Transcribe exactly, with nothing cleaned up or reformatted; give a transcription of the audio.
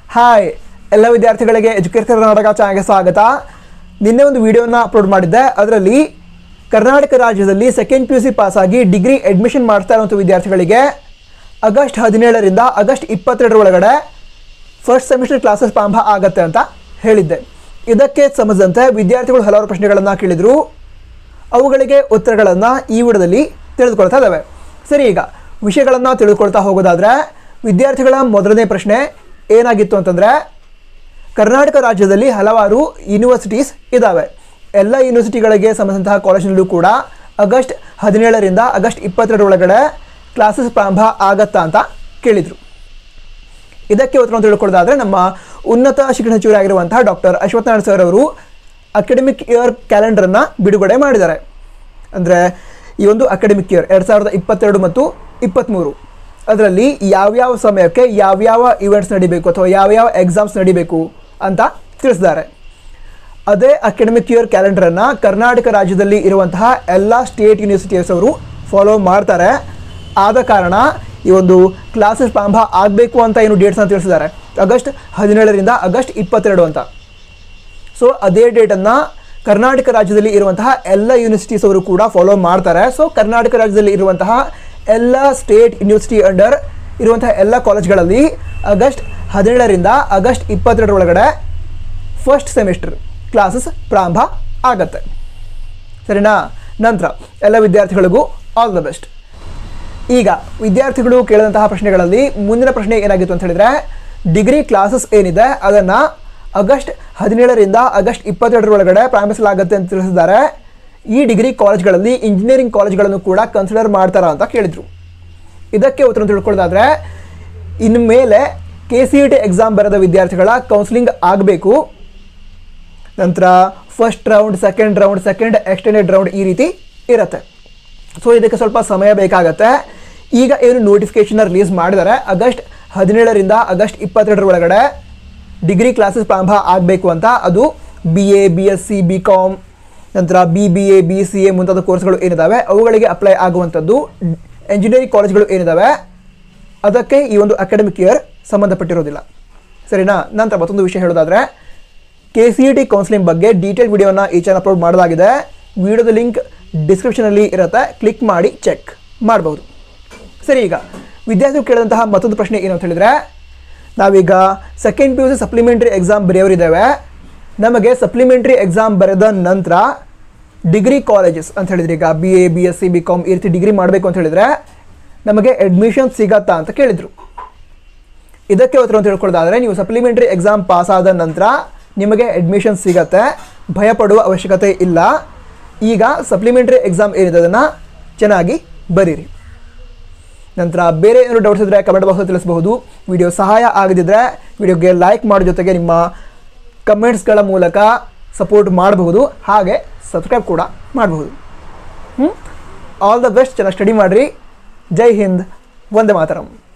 Hi ಎಲ್ಲ ವಿದ್ಯಾರ್ಥಿಗಳಿಗೆ educate Karnataka ಚಾನಲ್ಗೆ ಸ್ವಾಗತ. ನಿನ್ನೆ ಒಂದು ವಿಡಿಯೋನ ಅಪ್ಲೋಡ್ ಮಾಡಿದ್ದೆ. ಅದರಲ್ಲಿ ಕರ್ನಾಟಕ ರಾಜ್ಯದಲ್ಲಿ ಸೆಕೆಂಡ್ ಪಿ ಯು ಸಿ ಪಾಸಾಗಿ ಡಿಗ್ರಿ ಅಡ್ಮಿಷನ್ ಮಾಡ್ತಾ ಇರುವಂಥ ವಿದ್ಯಾರ್ಥಿಗಳಿಗೆ ಆಗಸ್ಟ್ ಹದಿನೇಳರಿಂದ ಆಗಸ್ಟ್ ಇಪ್ಪತ್ತೆರಡರ ಒಳಗಡೆ ಫಸ್ಟ್ ಸೆಮಿಸ್ಟರ್ ಕ್ಲಾಸಸ್ ಪ್ರಾರಂಭ ಆಗುತ್ತೆ ಅಂತ ಹೇಳಿದ್ದೆ. ಇದಕ್ಕೆ ಸಂಬಂಧಿಸಿದಂತೆ ವಿದ್ಯಾರ್ಥಿಗಳು ಹಲವಾರು ಪ್ರಶ್ನೆಗಳನ್ನು ಕೇಳಿದರು. ಅವುಗಳಿಗೆ ಉತ್ತರಗಳನ್ನು ಈ ವಿಡಿಯೋದಲ್ಲಿ ತಿಳಿದುಕೊಳ್ತಾ ಇದ್ದಾವೆ. ಸರಿ, ಈಗ ವಿಷಯಗಳನ್ನು ತಿಳಿದುಕೊಳ್ತಾ ಹೋಗೋದಾದರೆ ವಿದ್ಯಾರ್ಥಿಗಳ ಮೊದಲನೇ ಪ್ರಶ್ನೆ ಏನಾಗಿತ್ತು ಅಂತಂದರೆ, ಕರ್ನಾಟಕ ರಾಜ್ಯದಲ್ಲಿ ಹಲವಾರು ಯೂನಿವರ್ಸಿಟೀಸ್ ಇದ್ದಾವೆ. ಎಲ್ಲ ಯೂನಿವರ್ಸಿಟಿಗಳಿಗೆ ಸಂಬಂಧಿಸಿದಂತಹ ಕಾಲೇಜಿನಲ್ಲೂ ಕೂಡ ಆಗಸ್ಟ್ ಹದಿನೇಳರಿಂದ ಆಗಸ್ಟ್ ಇಪ್ಪತ್ತೆರಡರ ಒಳಗಡೆ ಕ್ಲಾಸಸ್ ಪ್ರಾರಂಭ ಆಗತ್ತಾ ಅಂತ ಕೇಳಿದರು. ಇದಕ್ಕೆ ಉತ್ತರವನ್ನು ತಿಳ್ಕೊಳ್ಳೋದಾದರೆ ನಮ್ಮ ಉನ್ನತ ಶಿಕ್ಷಣ ಸಚಿವರಾಗಿರುವಂತಹ ಡಾಕ್ಟರ್ ಅಶ್ವತ್ಥನಾರಾಯಣ ಸರ್ ಅವರು ಅಕಾಡೆಮಿಕ್ ಇಯರ್ ಕ್ಯಾಲೆಂಡರನ್ನು ಬಿಡುಗಡೆ ಮಾಡಿದ್ದಾರೆ. ಅಂದರೆ ಈ ಒಂದು ಅಕಾಡೆಮಿಕ್ ಇಯರ್ ಎರಡು ಸಾವಿರದ ಇಪ್ಪತ್ತೆರಡು ಮತ್ತು ಇಪ್ಪತ್ತ್ಮೂರು ಅದರಲ್ಲಿ ಯಾವ್ಯಾವ ಸಮಯಕ್ಕೆ ಯಾವ್ಯಾವ ಇವೆಂಟ್ಸ್ ನಡಿಬೇಕು ಅಥವಾ ಯಾವ್ಯಾವ ಎಕ್ಸಾಮ್ಸ್ ನಡಿಬೇಕು ಅಂತ ತಿಳಿಸಿದ್ದಾರೆ. ಅದೇ ಅಕಾಡೆಮಿಕ್ ಇಯರ್ ಕ್ಯಾಲೆಂಡರನ್ನು ಕರ್ನಾಟಕ ರಾಜ್ಯದಲ್ಲಿ ಇರುವಂತಹ ಎಲ್ಲ ಸ್ಟೇಟ್ ಯೂನಿವರ್ಸಿಟೀಸ್ ಅವರು ಫಾಲೋ ಮಾಡ್ತಾರೆ. ಆದ ಕಾರಣ ಈ ಒಂದು ಕ್ಲಾಸಸ್ ಪ್ರಾರಂಭ ಆಗಬೇಕು ಅಂತ ಏನು ಡೇಟ್ಸ್ನ ತಿಳಿಸಿದ್ದಾರೆ, ಆಗಸ್ಟ್ ಹದಿನೇಳರಿಂದ ಆಗಸ್ಟ್ ಇಪ್ಪತ್ತೆರಡು ಅಂತ. ಸೊ ಅದೇ ಡೇಟನ್ನು ಕರ್ನಾಟಕ ರಾಜ್ಯದಲ್ಲಿ ಇರುವಂತಹ ಎಲ್ಲ ಯೂನಿವರ್ಸಿಟೀಸ್ ಅವರು ಕೂಡ ಫಾಲೋ ಮಾಡ್ತಾರೆ. ಸೊ ಕರ್ನಾಟಕ ರಾಜ್ಯದಲ್ಲಿ ಇರುವಂತಹ ಎಲ್ಲ ಸ್ಟೇಟ್ ಯೂನಿವರ್ಸಿಟಿ ಅಂಡರ್ ಇರುವಂತಹ ಎಲ್ಲ ಕಾಲೇಜ್ಗಳಲ್ಲಿ ಆಗಸ್ಟ್ ಹದಿನೇಳರಿಂದ ಆಗಸ್ಟ್ ಇಪ್ಪತ್ತೆರಡರ ಒಳಗಡೆ ಫಸ್ಟ್ ಸೆಮಿಸ್ಟರ್ ಕ್ಲಾಸಸ್ ಪ್ರಾರಂಭ ಆಗತ್ತೆ. ಸರಿನಾ? ನಂತರ ಎಲ್ಲ ವಿದ್ಯಾರ್ಥಿಗಳಿಗೂ ಆಲ್ ದ ಬೆಸ್ಟ್. ಈಗ ವಿದ್ಯಾರ್ಥಿಗಳು ಕೇಳಿದಂತಹ ಪ್ರಶ್ನೆಗಳಲ್ಲಿ ಮುಂದಿನ ಪ್ರಶ್ನೆ ಏನಾಗಿತ್ತು ಅಂತ ಹೇಳಿದರೆ, ಡಿಗ್ರಿ ಕ್ಲಾಸಸ್ ಏನಿದೆ ಅದನ್ನು ಆಗಸ್ಟ್ ಹದಿನೇಳರಿಂದ ಆಗಸ್ಟ್ ಇಪ್ಪತ್ತೆರಡರ ಒಳಗಡೆ ಪ್ರಾರಂಭಿಸಲಾಗುತ್ತೆ ಅಂತ ತಿಳಿಸಿದ್ದಾರೆ. ಈ ಡಿಗ್ರಿ ಕಾಲೇಜ್ಗಳಲ್ಲಿ ಇಂಜಿನಿಯರಿಂಗ್ ಕಾಲೇಜ್ಗಳನ್ನು ಕೂಡ ಕನ್ಸಿಡರ್ ಮಾಡ್ತಾರಾ ಅಂತ ಕೇಳಿದರು. ಇದಕ್ಕೆ ಉತ್ತರ ತಿಳ್ಕೊಳ್ಳೋದಾದರೆ, ಇನ್ನು ಮೇಲೆ K C E T exam ಬರೆದ ವಿದ್ಯಾರ್ಥಿಗಳ ಕೌನ್ಸಿಲಿಂಗ್ ಆಗಬೇಕು. ನಂತರ first round, second round, second extended round ಈ ರೀತಿ ಇರುತ್ತೆ. ಸೊ ಇದಕ್ಕೆ ಸ್ವಲ್ಪ ಸಮಯ ಬೇಕಾಗತ್ತೆ. ಈಗ ಏನು ನೋಟಿಫಿಕೇಶನ್ನ ರಿಲೀಸ್ ಮಾಡಿದ್ದಾರೆ, ಆಗಸ್ಟ್ ಹದಿನೇಳರಿಂದ ಆಗಸ್ಟ್ ಇಪ್ಪತ್ತೆರಡರ ಒಳಗಡೆ ಡಿಗ್ರಿ ಕ್ಲಾಸಸ್ ಪ್ರಾರಂಭ ಆಗಬೇಕು ಅಂತ. ಅದು B A, B S C, B com, ನಂತರ B B A, B C A ಮುಂತಾದ ಕೋರ್ಸ್ಗಳು ಏನಿದ್ದಾವೆ ಅವುಗಳಿಗೆ ಅಪ್ಲೈ ಆಗುವಂಥದ್ದು. ಎಂಜಿನಿಯರಿಂಗ್ ಕಾಲೇಜ್ಗಳು ಏನಿದ್ದಾವೆ ಅದಕ್ಕೆ ಈ ಒಂದು ಅಕಾಡೆಮಿಕ್ ಇಯರ್ ಸಂಬಂಧಪಟ್ಟಿರೋದಿಲ್ಲ. ಸರಿನಾ? ನಂತರ ಮತ್ತೊಂದು ವಿಷಯ ಹೇಳೋದಾದರೆ, K C E T counselling ಬಗ್ಗೆ ಡೀಟೇಲ್ ವಿಡಿಯೋನ ಈ ಚಾನಲ್ ಅಪ್ಲೋಡ್ ಮಾಡೋದಾಗಿದೆ. ವಿಡಿಯೋದ ಲಿಂಕ್ ಡಿಸ್ಕ್ರಿಪ್ಷನಲ್ಲಿ ಇರುತ್ತೆ, ಕ್ಲಿಕ್ ಮಾಡಿ ಚೆಕ್ ಮಾಡ್ಬೋದು. ಸರಿ, ಈಗ ವಿದ್ಯಾರ್ಥಿಗಳು ಕೇಳಿದಂತಹ ಮತ್ತೊಂದು ಪ್ರಶ್ನೆ ಏನು ಅಂತ ಹೇಳಿದರೆ, ನಾವೀಗ second P U C supplementary exam ಬರೆಯೋರಿದ್ದೇವೆ. ನಮಗೆ ಸಪ್ಲಿಮೆಂಟ್ರಿ ಎಕ್ಸಾಮ್ ಬರೆದ ನಂತರ ಡಿಗ್ರಿ ಕಾಲೇಜಸ್ ಅಂತ ಹೇಳಿದರೆ, ಈಗ B A, B S C, B com ಈ ರೀತಿ ಡಿಗ್ರಿ ಮಾಡಬೇಕು ಅಂತ ಹೇಳಿದರೆ ನಮಗೆ ಅಡ್ಮಿಷನ್ ಸಿಗತ್ತಾ ಅಂತ ಕೇಳಿದರು. ಇದಕ್ಕೆ ಉತ್ತರ ತಿಳ್ಕೊಳ್ಳೋದಾದರೆ, ನೀವು ಸಪ್ಲಿಮೆಂಟ್ರಿ ಎಕ್ಸಾಮ್ ಪಾಸ್ ಆದ ನಂತರ ನಿಮಗೆ ಅಡ್ಮಿಷನ್ ಸಿಗತ್ತೆ, ಭಯಪಡುವ ಅವಶ್ಯಕತೆ ಇಲ್ಲ. ಈಗ ಸಪ್ಲಿಮೆಂಟ್ರಿ ಎಕ್ಸಾಮ್ ಏನಿದೆ ಅದನ್ನು ಚೆನ್ನಾಗಿ ಬರೀರಿ. ನಂತರ ಬೇರೆ ಏನಾದರೂ ಡೌಟ್ಸ್ ಇದ್ದರೆ ಕಮೆಂಟ್ ಬಾಕ್ಸಲ್ಲಿ ತಿಳಿಸಬಹುದು. ವಿಡಿಯೋ ಸಹಾಯ ಆಗದಿದ್ದರೆ ವಿಡಿಯೋಗೆ ಲೈಕ್ ಮಾಡೋ ಜೊತೆಗೆ ನಿಮ್ಮ ಕಮೆಂಟ್ಸ್ಗಳ ಮೂಲಕ ಸಪೋರ್ಟ್ ಮಾಡಬಹುದು, ಹಾಗೆ ಸಬ್ಸ್ಕ್ರೈಬ್ ಕೂಡ ಮಾಡಬಹುದು. ಹ್ಞೂ ಆಲ್ ದ ಬೆಸ್ಟ್. ಚೆನ್ನಾಗಿ ಸ್ಟಡಿ ಮಾಡಿರಿ. ಜೈ ಹಿಂದ್, ವಂದೇ ಮಾತರಂ.